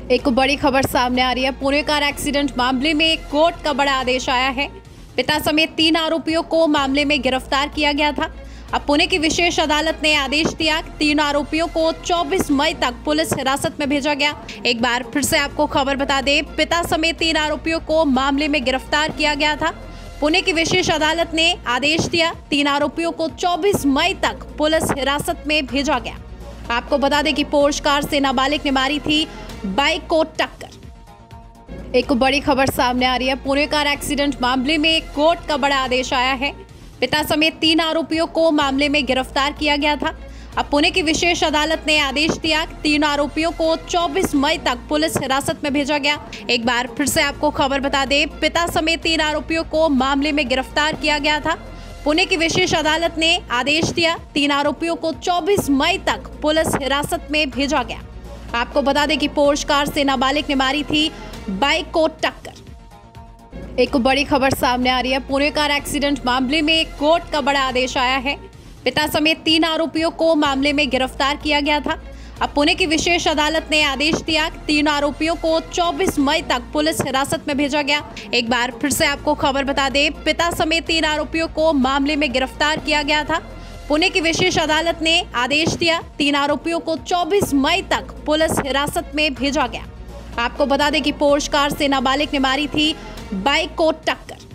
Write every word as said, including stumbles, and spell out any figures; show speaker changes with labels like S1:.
S1: एक बड़ी खबर सामने आ रही है। पुणे कार एक्सीडेंट मामले में कोर्ट का बड़ा आदेश आया है। पिता समेत तीन आरोपियों को मामले में गिरफ्तार किया गया था। अब पुणे की विशेष अदालत ने आदेश दिया कि तीन आरोपियों को चौबीस मई तक पुलिस हिरासत में भेजा गया। एक बार फिर से आपको खबर बता दें, पिता समेत तीन आरोपियों को मामले में गिरफ्तार किया गया था। पुणे की विशेष अदालत ने आदेश दिया, तीन आरोपियों को चौबीस मई तक पुलिस हिरासत में भेजा गया। आपको बता दें कि पोर्श कार से नाबालिग ने मारी थी बाइक को टक्कर। एक बड़ी खबर सामने आ रही है। पुणे कार एक्सीडेंट मामले में कोर्ट का बड़ा आदेश आया है। पिता समेत तीन आरोपियों को मामले में गिरफ्तार किया गया था। अब पुणे की विशेष अदालत ने आदेश दिया कि तीन आरोपियों को चौबीस मई तक पुलिस हिरासत में भेजा गया। एक बार फिर से आपको खबर बता दें, पिता समेत तीन आरोपियों को मामले में गिरफ्तार किया गया था। पुणे की विशेष अदालत ने आदेश दिया, तीन आरोपियों को चौबीस मई तक पुलिस हिरासत में भेजा गया। आपको बता दें कि पोर्श कार से नाबालिग ने मारी थी बाइक को टक्कर। एक बड़ी खबर सामने आ रही है। पुणे कार एक्सीडेंट मामले में कोर्ट का बड़ा आदेश आया है। पिता समेत तीन आरोपियों को मामले में गिरफ्तार किया गया था। अब पुणे की विशेष अदालत ने आदेश दिया कि तीन आरोपियों को चौबीस मई तक पुलिस हिरासत में भेजा गया। एक बार फिर से आपको खबर बता दें, पिता समेत तीन आरोपियों को मामले में गिरफ्तार किया गया था। पुणे की विशेष अदालत ने आदेश दिया, तीन आरोपियों को चौबीस मई तक पुलिस हिरासत में भेजा गया। आपको बता दें कि पोर्श कार से नाबालिग ने मारी थी बाइक को टक्कर।